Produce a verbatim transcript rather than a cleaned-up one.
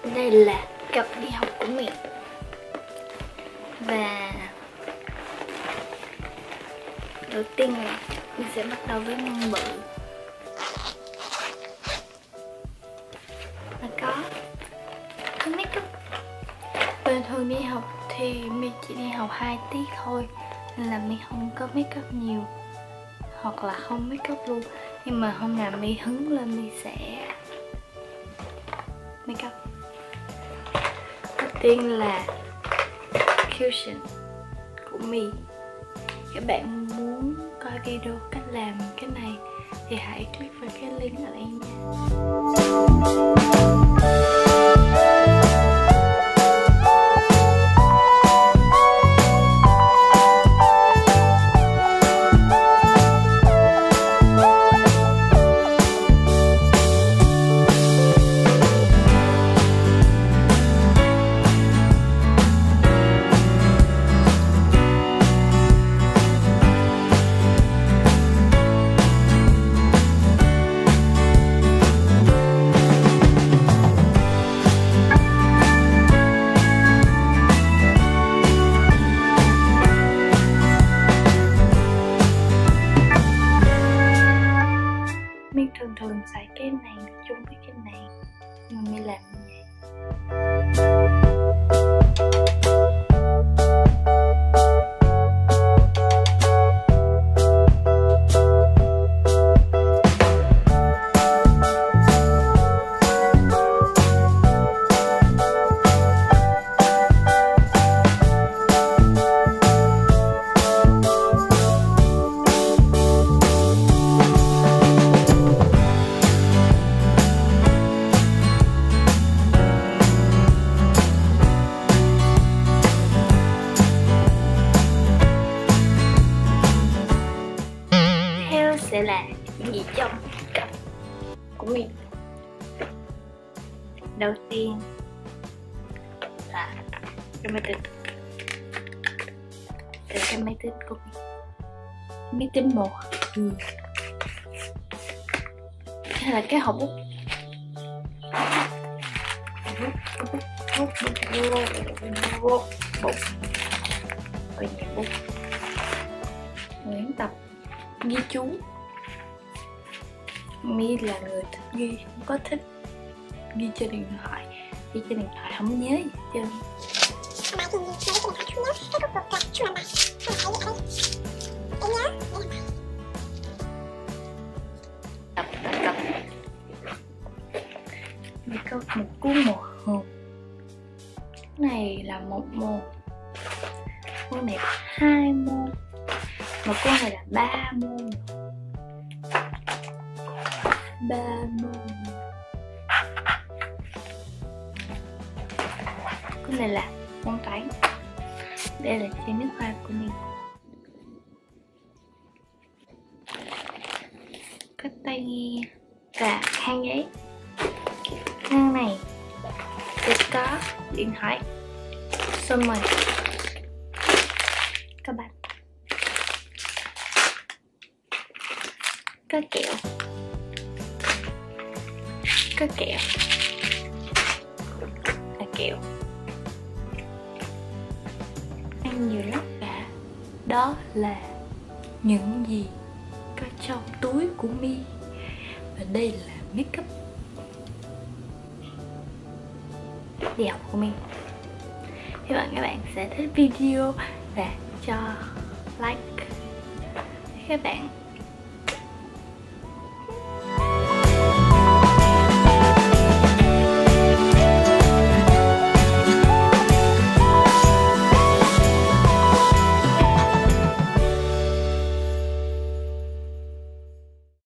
Đây là cặp đi học của mình. Và đầu tiên là mình sẽ bắt đầu với măng bự. Nó có có make up. Bình thường đi học thì mình chỉ đi học hai tiết thôi, nên là mình không có make up nhiều, hoặc là không make up luôn. Nhưng mà hôm nào mình hứng lên mình sẽ make up. Đầu tiên là cushion của Mi. Các bạn muốn coi video cách làm cái này thì hãy click vào cái link ở đây nha. Mình thường thường xài cái này chung với cái này, mà mình làm như vậy. Sẽ là gì trong cặp của mình. Đầu tiên là cái máy tính. Từ cái máy tính của mình, máy tính một ừ. Hay là cái hộp bút. Bút bút bút bút bút rồi nhà bút, Nguyễn Tập ghi chú. Mi là người thích ghi, không có thích ghi trên điện thoại. Ghi trên điện thoại không nhớ gì hết trơn. Tập tập tập Mi có một cuốn một hộp. Cái này là một môn, cuốn này là hai môn, mà cuốn này là ba môn. ba môn. Cái này là môn toán. Đây là chai nước hoa của mình. Cái tai nghe và khăn giấy. Khăn này sẽ có điện thoại, xong rồi các bạn có kẹo, có kẹo là kẹo ăn nhiều lắm cả. Đó là những gì có trong túi của Mi. Và đây là make up đi học của mình. Hy vọng các bạn sẽ thích video và cho like. Các bạn